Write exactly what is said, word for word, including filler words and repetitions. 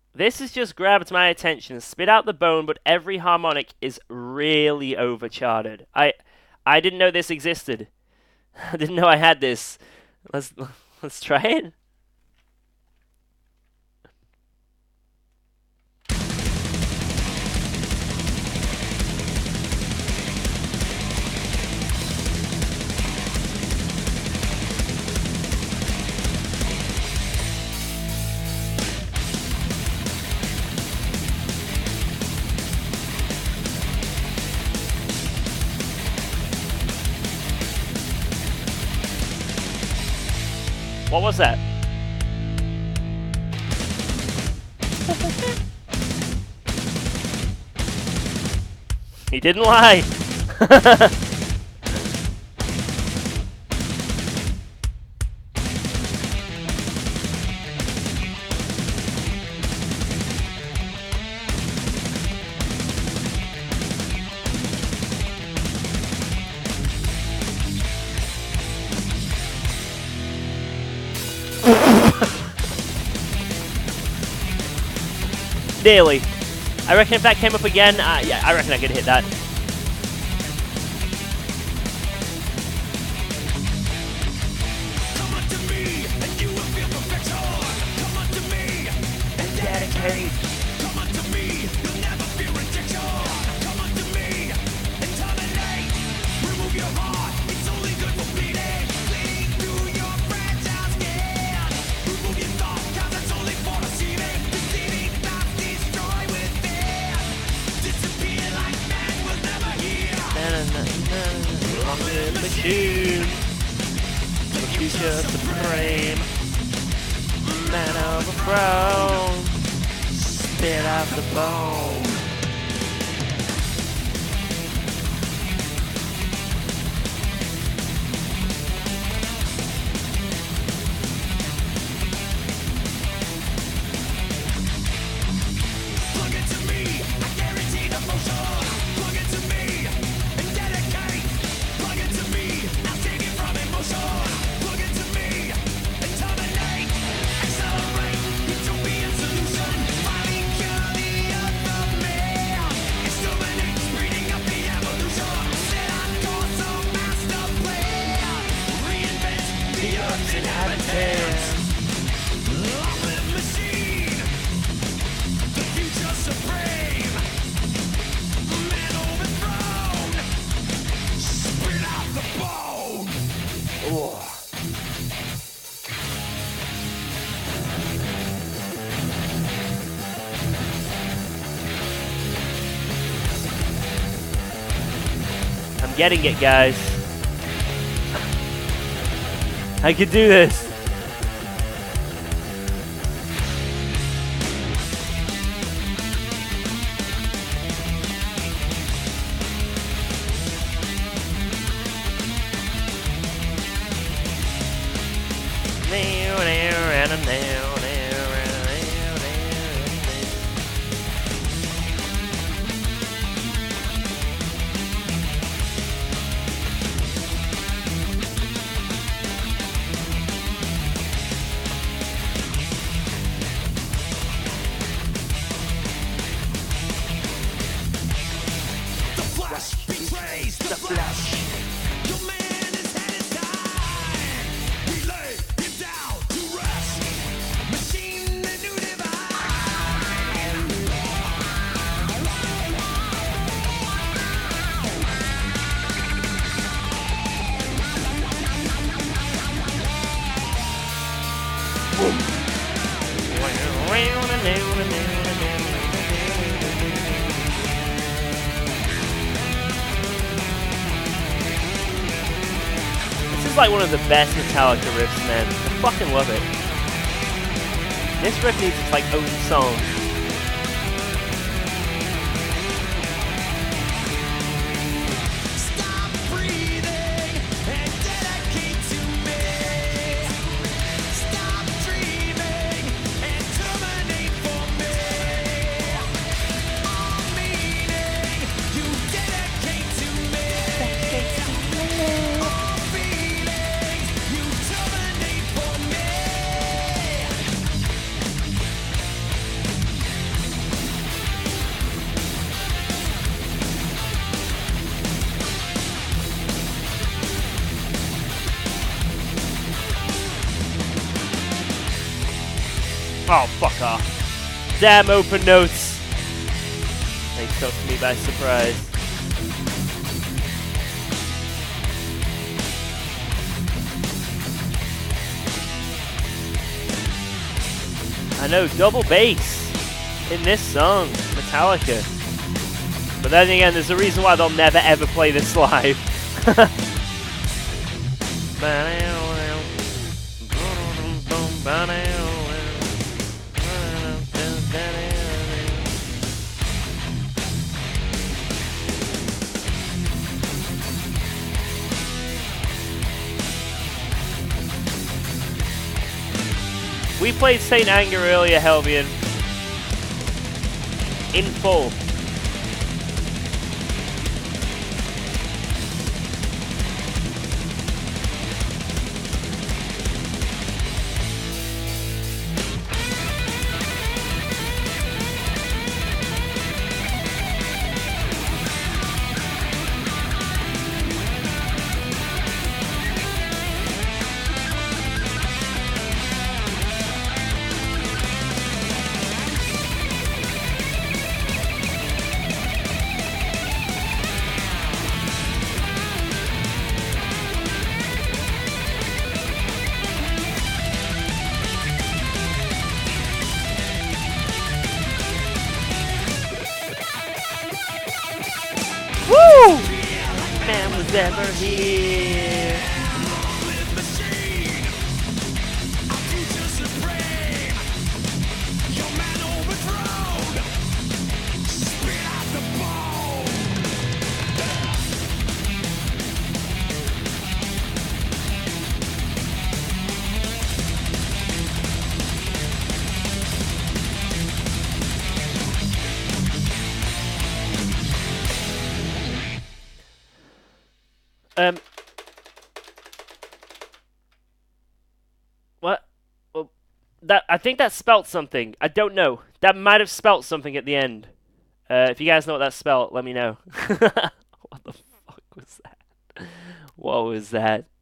This has just grabbed my attention. Spit out the bone, but every harmonic is really overcharted. I I didn't know this existed. I didn't know I had this. Let's let's try it. What was that? He didn't lie. Nearly. I reckon if that came up again, uh, yeah, I reckon I could hit that. Come unto me, and you will feel perfection. Come unto me, and dedicate. Come unto me, you'll never feel rejection. Come unto me, and terminate. Remove your heart, it's only good for bleeding. Bleeding through your fragile skin. Remove your thought, cause it's only for deceiving. Deceiving thoughts destroy within. Disappear like man will never hear. Machine. The future supreme. Man of a throne. Spit out the bone. Plug into me, I guarantee the motion. Plug into me, and dedicate. Plug into me, I'll save you from emotion. Plug into me, and terminate. Accelerate, utopian solution. Fighting cure the other man. Exterminate, speeding up the evolution. Set on course of master plan. Reinvent the earth's inhabitants. Open machine. The future supreme. Man overthrown. Spit out the bone. I'm getting it, guys. I can do this. The flesh betrays the flesh. Your man is had his time. We lay him down to rest. Machine the new This is like one of the best Metallica riffs, man. I fucking love it. This riff needs its like own song. Stop breathing and dedicate to me. Stop dreaming and terminate for me. All meaning you dedicate to me. All feelings you terminate for me. Oh, fuck off. Damn open notes. They took me by surprise. I know, double bass in this song, Metallica. But then again, there's a reason why they'll never ever play this live. We played Saint Anger earlier, Helvian. In full. Woo! Man was ever here. Um. What? Well, that I think that spelt something. I don't know. That might have spelt something at the end. Uh, if you guys know what that spelt, let me know. What the fuck was that? What was that?